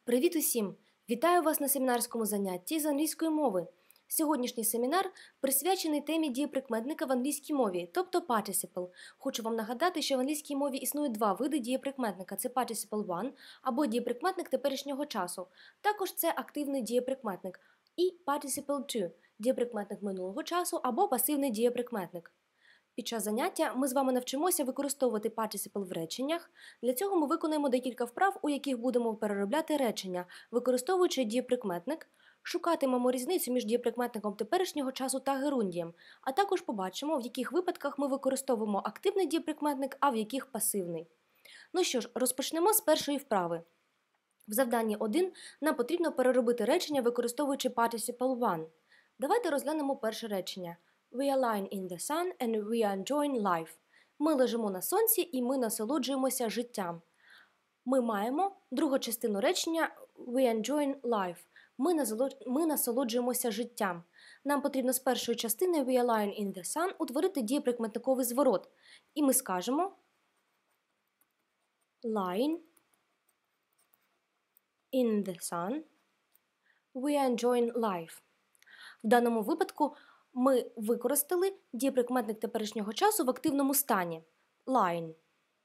Привіт усім! Вітаю вас на семінарському занятті з англійської мови. Сьогоднішній семінар присвячений темі дієприкметника в англійській мові, тобто participle. Хочу вам нагадати, що в англійській мові існує два види дієприкметника – це participle one або дієприкметник теперішнього часу. Також це активний дієприкметник і participle two – дієприкметник минулого часу або пасивний дієприкметник. Під час заняття ми з вами навчимося використовувати participle в реченнях. Для цього ми виконаємо декілька вправ, у яких будемо переробляти речення, використовуючи дієприкметник, шукатимемо різницю між дієприкметником теперішнього часу та герундієм, а також побачимо, в яких випадках ми використовуємо активний дієприкметник, а в яких пасивний. Ну що ж, розпочнемо з першої вправи. В завданні 1 нам потрібно переробити речення, використовуючи participle one. Давайте розглянемо перше речення. We are lying in the sun and we are enjoying life. Ми лежимо на сонці і ми насолоджуємося життям. Ми маємо другу частину речення We are enjoying life. Ми насолоджуємося життям. Нам потрібно з першої частини We are lying in the sun утворити дієприкметниковий зворот. І ми скажемо lying in the sun. We are enjoying life. В даному випадку ми використали дієприкметник теперішнього часу в активному стані – lying.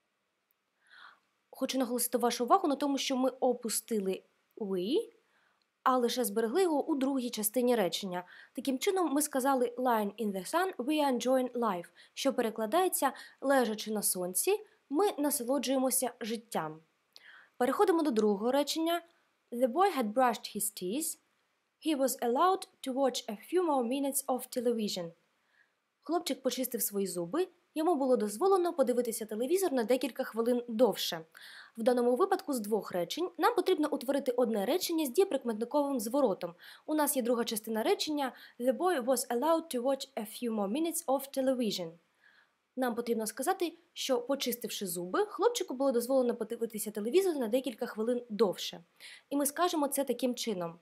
Хочу наголосити вашу увагу на тому, що ми опустили we, а лише зберегли його у другій частині речення. Таким чином ми сказали lying in the sun, we are enjoying life, що перекладається лежачи на сонці, ми насолоджуємося життям. Переходимо до другого речення. The boy had brushed his teeth. He was allowed to watch a few more minutes of television. Хлопчик почистив свої зуби, йому було дозволено подивитися телевізор на декілька хвилин довше. В даному випадку з двох речень нам потрібно утворити одне речення з дієприкметниковим зворотом. У нас є друга частина речення The boy was allowed to watch a few more minutes of television. Нам потрібно сказати, що, почистивши зуби, хлопчику було дозволено подивитися телевізор на декілька хвилин довше. І ми скажемо це таким чином.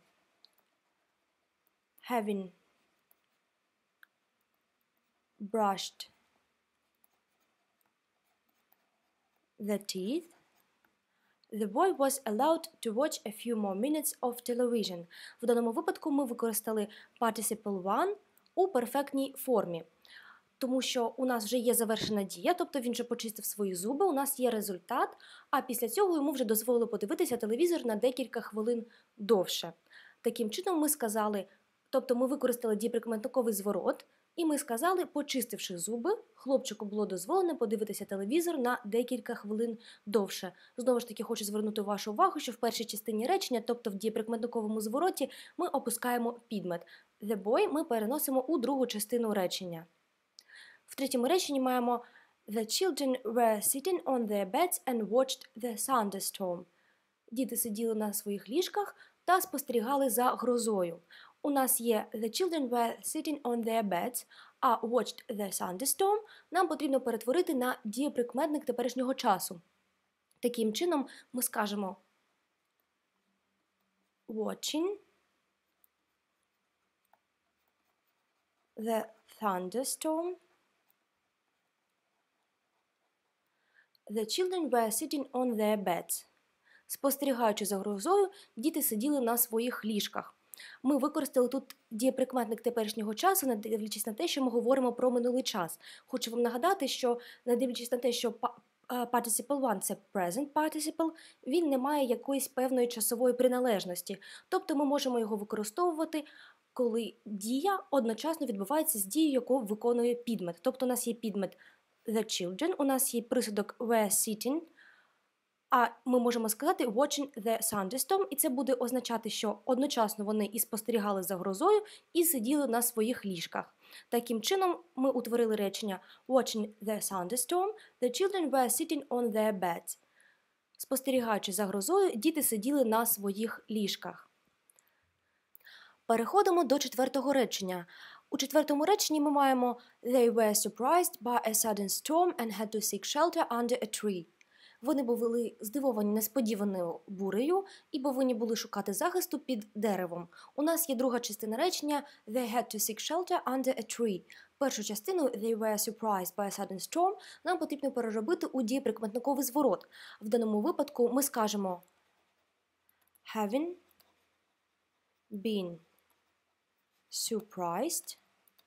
Having brushed the teeth, the boy was allowed to watch a few more minutes of television. В даному випадку ми використали participle one у перфектній формі, тому що у нас вже є завершена дія, тобто він вже почистив свої зуби, у нас є результат, а після цього йому вже дозволили подивитися телевізор на декілька хвилин довше. Таким чином ми сказали, тобто ми використали дієприкметниковий зворот, і ми сказали, почистивши зуби, хлопчику було дозволено подивитися телевізор на декілька хвилин довше. Знову ж таки, хочу звернути вашу увагу, що в першій частині речення, тобто в дієприкметниковому звороті, ми опускаємо підмет. The boy ми переносимо у другу частину речення. В третьому реченні маємо The children were sitting on their beds and watched the thunderstorm. Діти сиділи на своїх ліжках та спостерігали за грозою. У нас є The children were sitting on their beds, а watched the thunderstorm нам потрібно перетворити на дієприкметник теперішнього часу. Таким чином ми скажемо watching the thunderstorm. The children were sitting on their beds. Спостерігаючи за грозою, діти сиділи на своїх ліжках. Ми використали тут дієприкметник теперішнього часу, не дивлячись на те, що ми говоримо про минулий час. Хочу вам нагадати, що не дивлячись на те, що participle one – це present participle, він не має якоїсь певної часової приналежності. Тобто ми можемо його використовувати, коли дія одночасно відбувається з дією, яку виконує підмет. Тобто у нас є підмет the children, у нас є присудок were sitting, а ми можемо сказати watching the thunderstorm, і це буде означати, що одночасно вони і спостерігали за грозою, і сиділи на своїх ліжках. Таким чином, ми утворили речення watching the thunderstorm, the children were sitting on their beds. Спостерігаючи за грозою, діти сиділи на своїх ліжках. Переходимо до четвертого речення. У четвертому реченні ми маємо They were surprised by a sudden storm and had to seek shelter under a tree. Вони були здивовані несподіваною бурею і повинні були шукати захисту під деревом. У нас є друга частина речення They had to seek shelter under a tree. Першу частину They were surprised by a sudden storm нам потрібно переробити у дієприкметниковий зворот. В даному випадку ми скажемо having been surprised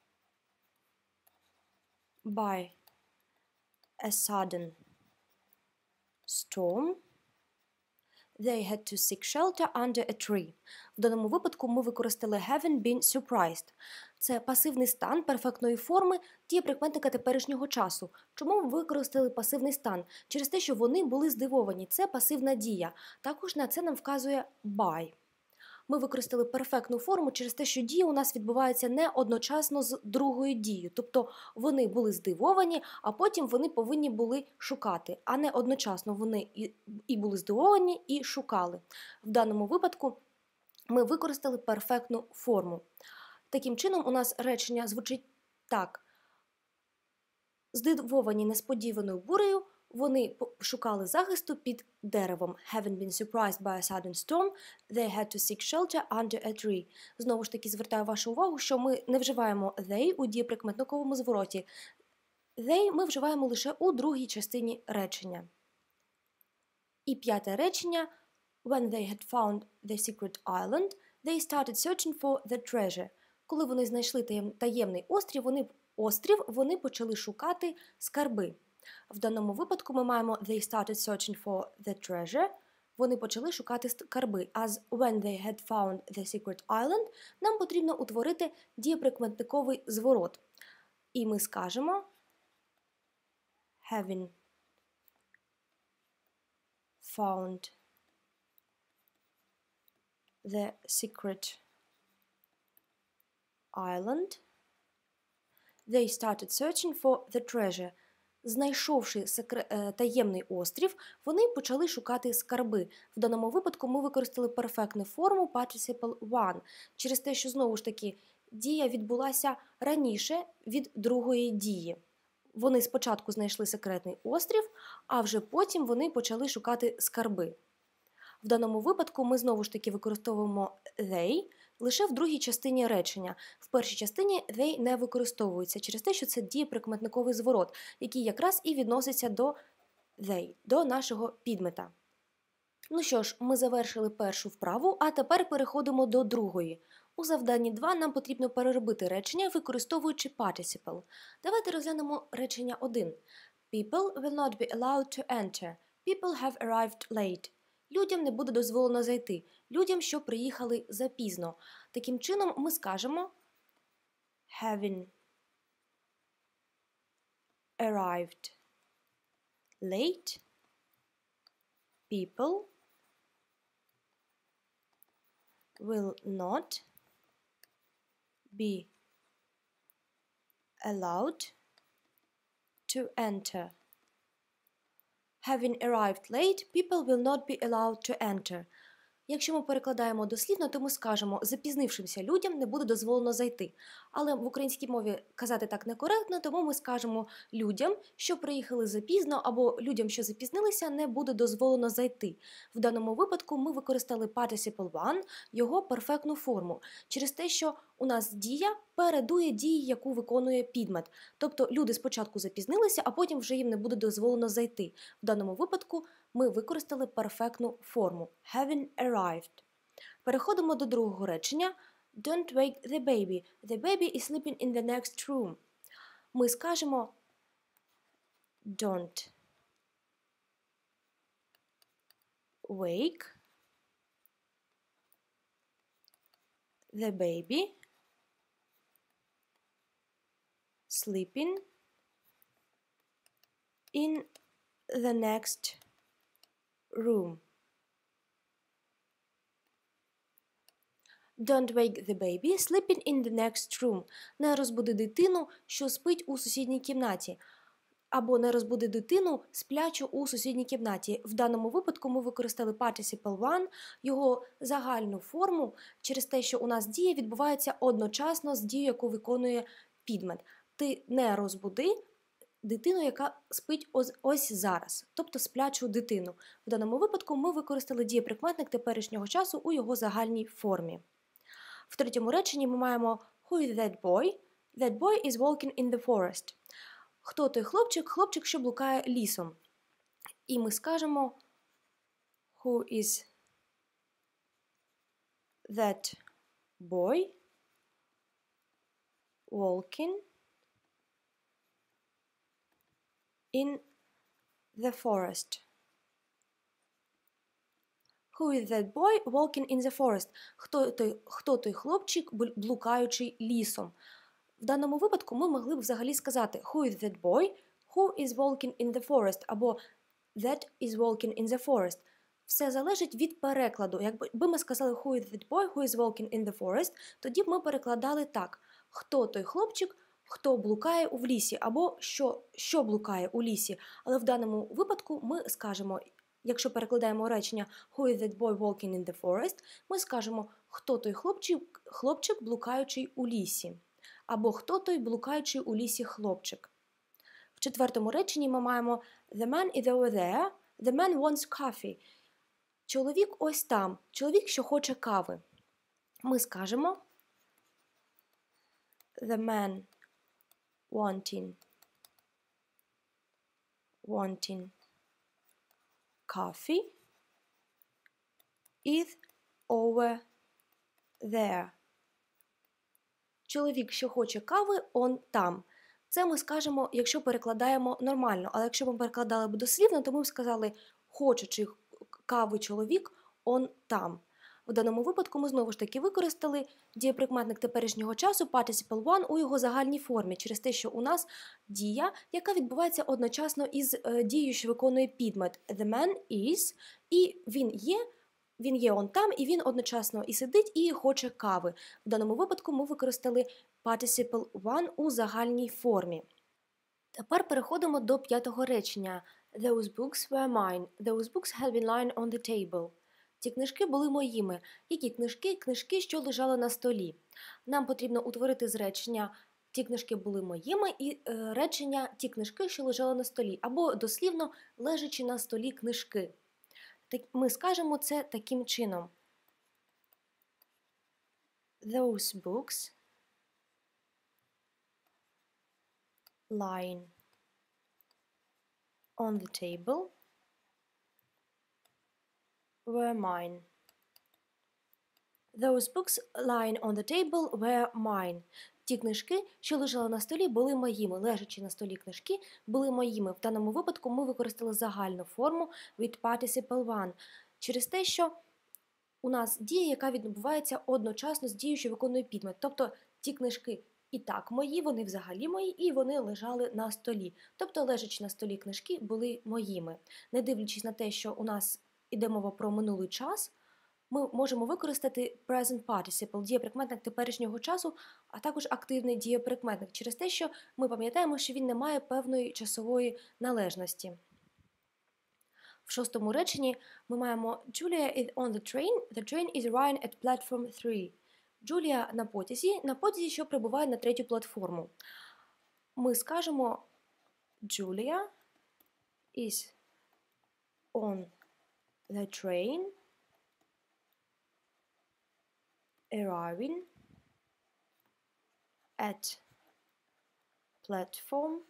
by a sudden storm, they had to seek shelter under a tree. В даному випадку ми використали having been surprised. Це пасивний стан перфектної форми дієприкметника теперішнього часу. Чому ми використали пасивний стан? Через те, що вони були здивовані. Це пасивна дія. Також на це нам вказує by. Ми використали перфектну форму через те, що дія у нас відбувається не одночасно з другою дією. Тобто вони були здивовані, а потім вони повинні були шукати, а не одночасно вони і були здивовані, і шукали. В даному випадку ми використали перфектну форму. Таким чином у нас речення звучить так. Здивовані несподіваною бурею, вони шукали захисту під деревом. Having been surprised by a sudden storm, they had to seek shelter under a tree. Знову ж таки, звертаю вашу увагу, що ми не вживаємо they у дієприкметниковому звороті. They ми вживаємо лише у другій частині речення. І п'яте речення. When they had found the secret island, they started searching for the treasure. Коли вони знайшли таємний острів, вони почали шукати скарби. В даному випадку ми маємо they started searching for the treasure. Вони почали шукати скарби. А з when they had found the secret island нам потрібно утворити дієприкметниковий зворот. І ми скажемо having found the secret island, they started searching for the treasure. Знайшовши таємний острів, вони почали шукати скарби. В даному випадку ми використали перфектну форму participle one, через те, що, знову ж таки, дія відбулася раніше від другої дії. Вони спочатку знайшли секретний острів, а вже потім вони почали шукати скарби. В даному випадку ми, знову ж таки, використовуємо they лише в другій частині речення. В першій частині they не використовується через те, що це дієприкметниковий зворот, який якраз і відноситься до they, до нашого підмета. Ну що ж, ми завершили першу вправу, а тепер переходимо до другої. У завданні 2 нам потрібно переробити речення, використовуючи participle. Давайте розглянемо речення 1. People will not be allowed to enter. People have arrived late. Людям не буде дозволено зайти. Людям, що приїхали запізно. Таким чином ми скажемо having arrived late, people will not be allowed to enter. Having arrived late, people will not be allowed to enter. Якщо ми перекладаємо дослівно, то ми скажемо, запізнившимся людям не буде дозволено зайти. Але в українській мові казати так некоректно, тому ми скажемо людям, що приїхали запізно, або людям, що запізнилися, не буде дозволено зайти. В даному випадку ми використали participle one, його перфектну форму, через те, що у нас дія передує дії, яку виконує підмет. Тобто люди спочатку запізнилися, а потім вже їм не буде дозволено зайти. В даному випадку ми використали перфектну форму having arrived. Переходимо до другого речення. Don't wake the baby. The baby is sleeping in the next room. Ми скажемо don't wake the baby sleeping in the next room. Don't wake the baby sleeping in the next room. Не розбуди дитину, що спить у сусідній кімнаті. Або не розбуди дитину, сплячу у сусідній кімнаті. В даному випадку ми використали participle one, його загальну форму, через те, що у нас дія відбувається одночасно з дією, яку виконує підмет. Ти не розбуди дитину, яка спить ось зараз, тобто сплячу дитину. В даному випадку ми використали дієприкметник теперішнього часу у його загальній формі. В третьому реченні ми маємо Who is that boy? That boy is walking in the forest. Хто той хлопчик? Хлопчик, що блукає лісом. І ми скажемо Who is that boy walking in the forest? Who is that boy walking in the forest? Хто той хлопчик, блукаючий лісом? В даному випадку ми могли б взагалі сказати Who is that boy who is walking in the forest? Або That is walking in the forest. Все залежить від перекладу. Якби ми сказали Who is that boy who is walking in the forest, тоді б ми перекладали так. Хто той хлопчик, хто блукає у лісі, або що блукає у лісі. Але в даному випадку ми скажемо, якщо перекладаємо речення Who is that boy walking in the forest, ми скажемо, хто той хлопчик блукаючий у лісі. Або хто той блукаючий у лісі хлопчик. В четвертому реченні ми маємо The man is over there. The man wants coffee. Чоловік ось там. Чоловік, що хоче кави. Ми скажемо The man wanting coffee is over there. Чоловік, що хоче кави, он там. Це ми скажемо, якщо перекладаємо нормально. Але якщо ми перекладали б дослівно, то ми б сказали хочучи кави чоловік, он там. В даному випадку ми знову ж таки використали дієприкметник теперішнього часу participle one у його загальній формі, через те, що у нас дія, яка відбувається одночасно із дією, що виконує підмет. The man is, і він є он там, і він одночасно і сидить, і хоче кави. В даному випадку ми використали participle one у загальній формі. Тепер переходимо до п'ятого речення. Those books were mine. Those books had been lying on the table. Ті книжки були моїми. Які книжки? Книжки, що лежали на столі. Нам потрібно утворити з речення ті книжки були моїми і речення ті книжки, що лежали на столі. Або дослівно лежачи на столі книжки. Ми скажемо це таким чином. Those books lying on the table were mine. Those books lying on the table were mine. Ті книжки, що лежали на столі, були моїми. Лежачи на столі книжки, були моїми. В даному випадку ми використали загальну форму with participle one. Через те, що у нас дія, яка відбувається одночасно з дією, що виконує підмет. Тобто ті книжки і так мої, вони взагалі мої, і вони лежали на столі. Тобто лежачи на столі книжки були моїми. Не дивлячись на те, що у нас іде мова про минулий час, ми можемо використати present participle, дієприкметник теперішнього часу, а також активний дієприкметник, через те, що ми пам'ятаємо, що він не має певної часової належності. В шостому реченні ми маємо Julia is on the train. The train is arriving at platform 3. Джулія на потязі, що прибуває на третю платформу. Ми скажемо Julia is on the train arriving at platform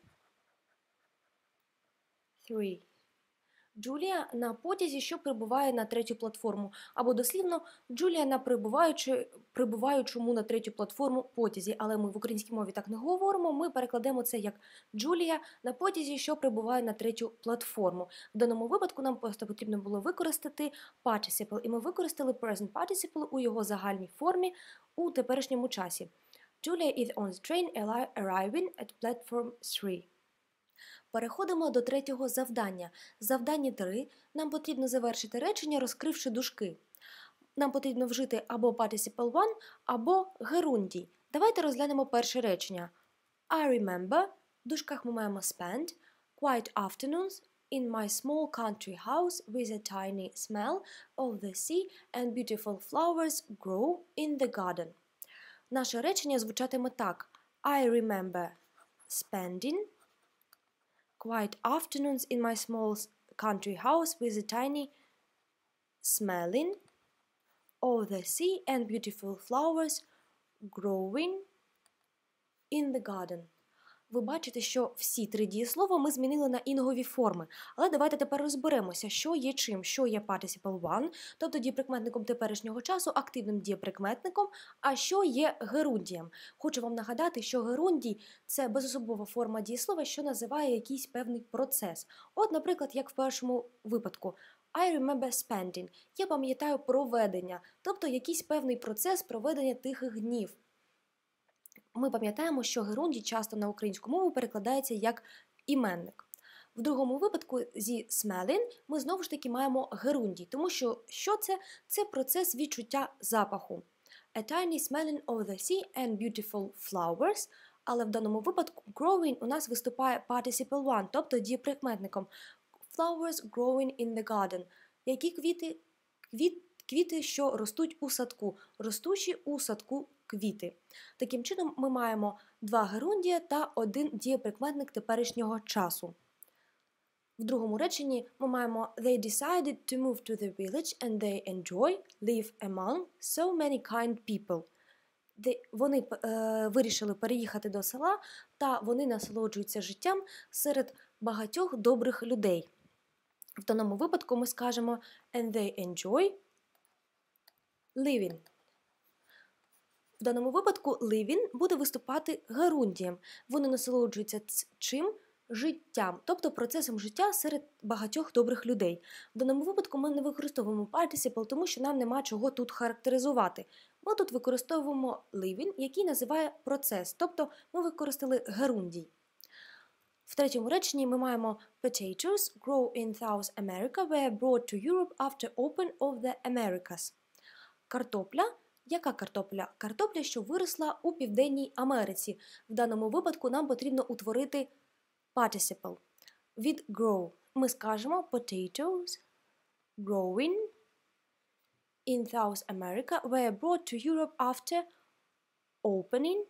3. Джулія на потязі, що прибуває на третю платформу. Або дослівно, Джулія на прибуваючому на третю платформу потязі. Але ми в українській мові так не говоримо, ми перекладемо це як Джулія на потязі, що прибуває на третю платформу. В даному випадку нам просто потрібно було використати participle. І ми використали present participle у його загальній формі у теперішньому часі. Julia is on the train arriving at platform 3. Переходимо до третього завдання. Завдання 3. Нам потрібно завершити речення, розкривши дужки. Нам потрібно вжити або participle one, або герундій. Давайте розглянемо перше речення. I remember, в дужках ми маємо spend, quiet afternoons in my small country house with a tiny smell of the sea and beautiful flowers grow in the garden. Наше речення звучатиме так. I remember spending quiet afternoons in my small country house with a tiny smelling of the sea and beautiful flowers growing in the garden. Ви бачите, що всі три дієслова ми змінили на інгові форми. Але давайте тепер розберемося, що є чим. Що є participle one, тобто дієприкметником теперішнього часу, активним дієприкметником, а що є герундієм. Хочу вам нагадати, що герундій – це безособова форма дієслова, що називає якийсь певний процес. От, наприклад, як в першому випадку. I remember spending. Я пам'ятаю проведення, тобто якийсь певний процес проведення тихих днів. Ми пам'ятаємо, що герундій часто на українську мову перекладається як іменник. В другому випадку зі smelling ми знову ж таки маємо герундій, тому що це? Це процес відчуття запаху. A tiny smelling of the sea and beautiful flowers, але в даному випадку growing у нас виступає participle one, тобто дієприкметником. Flowers growing in the garden. Які квіти, що ростуть у садку, ростучі у садку квіти. Таким чином ми маємо два герундія та один дієприкметник теперішнього часу. В другому реченні ми маємо They decided to move to the village and they enjoy live among so many kind people. Вони вирішили переїхати до села та вони насолоджуються життям серед багатьох добрих людей. В даному випадку ми скажемо and they enjoy living. В даному випадку living буде виступати герундієм. Вони насолоджуються чим? Життям, тобто процесом життя серед багатьох добрих людей. В даному випадку ми не використовуємо participle, тому що нам нема чого тут характеризувати. Ми тут використовуємо living, який називає процес, тобто ми використали герундій. В третьому реченні ми маємо Potatoes grow in South America were brought to Europe after open of the Americas. Картопля. Яка картопля? Картопля, що виросла у Південній Америці. В даному випадку нам потрібно утворити participle. Від grow ми скажемо potatoes growing in South America were brought to Europe after opening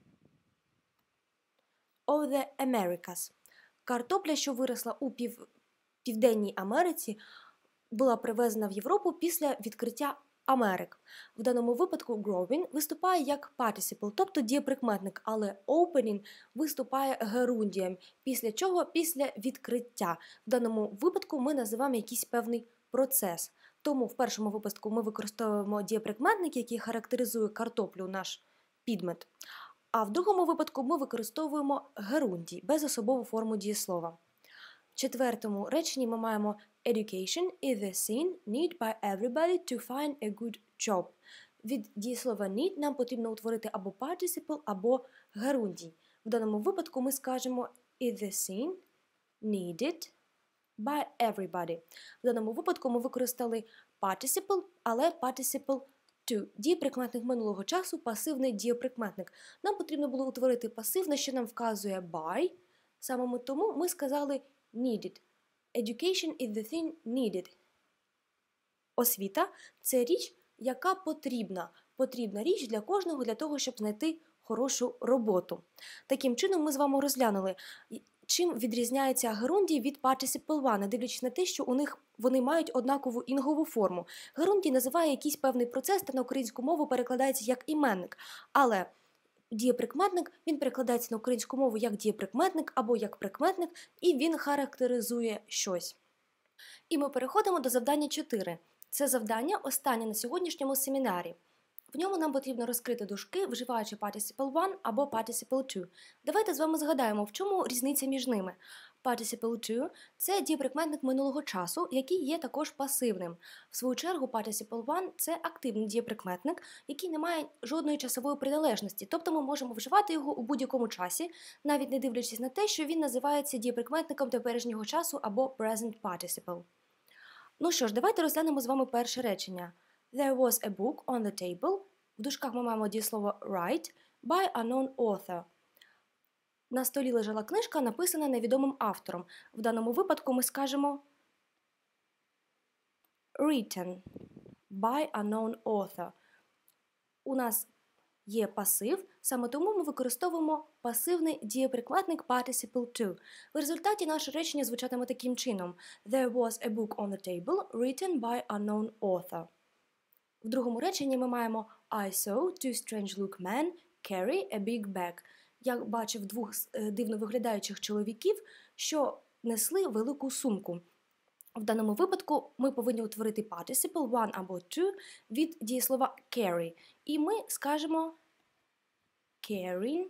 of the Americas. Картопля, що виросла у Південній Америці, була привезена в Європу після відкриття Америк. В даному випадку growing виступає як participle, тобто дієприкметник, але opening виступає герундієм. Після чого? Після відкриття. В даному випадку ми називаємо якийсь певний процес. Тому в першому випадку ми використовуємо дієприкметник, який характеризує картоплю, наш підмет. А в другому випадку ми використовуємо герундій, безособову форму дієслова. В четвертому реченні ми маємо Education is the thing need by everybody to find a good job. Від дієслова need нам потрібно утворити або participle, або герундій. В даному випадку ми скажемо is the thing needed by everybody. В даному випадку ми використали participle, але participle to. Дієприкметник минулого часу, пасивний дієприкметник. Нам потрібно було утворити пасивне, що нам вказує by. Саме тому ми сказали needed. Education is the thing needed. Освіта – це річ, яка потрібна. Потрібна річ для кожного, для того, щоб знайти хорошу роботу. Таким чином, ми з вами розглянули, чим відрізняється герундій від participle one, дивлячись на те, що у них вони мають однакову інгову форму. Герундій називає якийсь певний процес та на українську мову перекладається як іменник. Але дієприкметник, він перекладається на українську мову як дієприкметник або як прикметник, і він характеризує щось. І ми переходимо до завдання 4. Це завдання останнє на сьогоднішньому семінарі. В ньому нам потрібно розкрити дужки, вживаючи participle one або participle two. Давайте з вами згадаємо, в чому різниця між ними. Participle two – це дієприкметник минулого часу, який є також пасивним. В свою чергу, participle one – це активний дієприкметник, який не має жодної часової приналежності, тобто ми можемо вживати його у будь-якому часі, навіть не дивлячись на те, що він називається дієприкметником теперішнього часу або present participle. Ну що ж, давайте розглянемо з вами перше речення. There was a book on the table. В дужках ми маємо дієслово write by unknown author. На столі лежала книжка, написана невідомим автором. В даному випадку ми скажемо written by unknown author. У нас є пасив, саме тому ми використовуємо пасивний дієприкметник participle to. В результаті наше речення звучатиме таким чином. There was a book on the table written by unknown author. В другому реченні ми маємо I saw two strange-looking men carry a big bag. я бачив двох дивно виглядаючих чоловіків, що несли велику сумку. В даному випадку ми повинні утворити participle one або two від дієслова carry. І ми скажемо carrying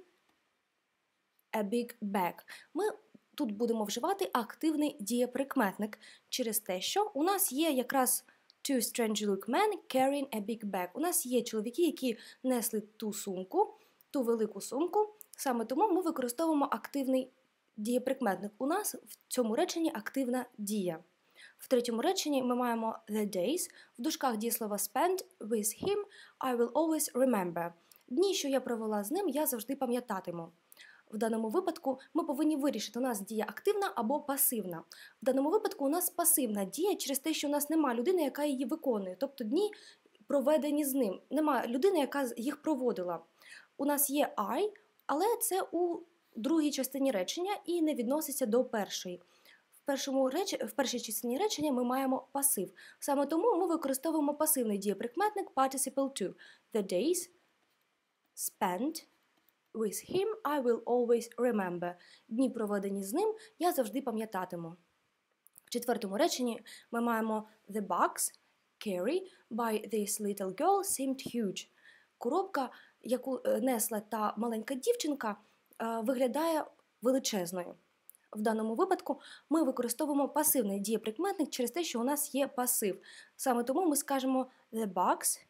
a big bag. Ми тут будемо вживати активний дієприкметник через те, що у нас є якраз two strange look men carrying a big bag. У нас є чоловіки, які несли ту сумку, ту велику сумку. Саме тому ми використовуємо активний дієприкметник. У нас в цьому реченні активна дія. В третьому реченні ми маємо the days, в дужках дієслова spend with him, I will always remember. Дні, що я провела з ним, я завжди пам'ятатиму. В даному випадку ми повинні вирішити, у нас дія активна або пасивна. В даному випадку у нас пасивна дія через те, що у нас немає людини, яка її виконує. Тобто дні проведені з ним. Немає людини, яка їх проводила. У нас є I, але це у другій частині речення і не відноситься до першої. В першій частині речення ми маємо пасив. Саме тому ми використовуємо пасивний дієприкметник participle to. The days spent with him I will always remember. Дні, проведені з ним, я завжди пам'ятатиму. В четвертому реченні ми маємо the box carry by this little girl seemed huge. Коробка, яку несла та маленька дівчинка, виглядає величезною. В даному випадку ми використовуємо пасивний дієприкметник через те, що у нас є пасив. Саме тому ми скажемо the box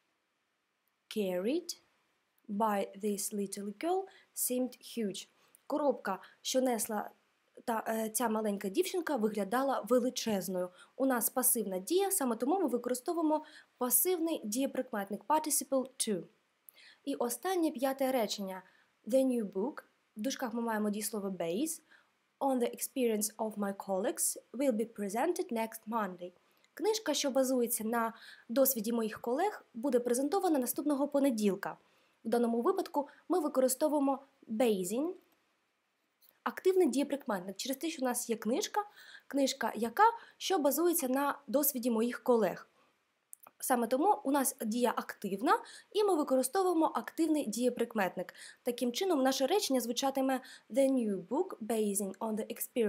carried by this little girl seemed huge. Коробка, що несла ця маленька дівчинка, виглядала величезною. У нас пасивна дія, саме тому ми використовуємо пасивний дієприкметник participle to. І останнє п'яте речення. The new book, в дужках ми маємо дієслово base, on the experience of my colleagues will be presented next Monday. Книжка, що базується на досвіді моїх колег, буде презентована наступного понеділка. В даному випадку ми використовуємо basing, активний дієприкметник, через те, що у нас є книжка що базується на досвіді моїх колег. Саме тому у нас дія активна, і ми використовуємо активний дієприкметник. Таким чином, наше речення звучатиме The new book, basing on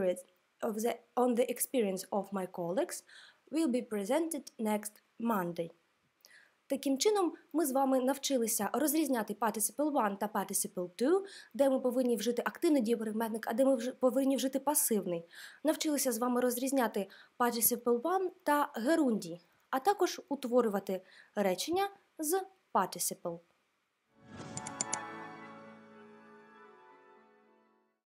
the experience of my colleagues, will be presented next Monday. Таким чином, ми з вами навчилися розрізняти participle one та participle two, де ми повинні вжити активний дієприкметник, а де ми повинні вжити пасивний. Навчилися з вами розрізняти participle one та герундій, а також утворювати речення з participle.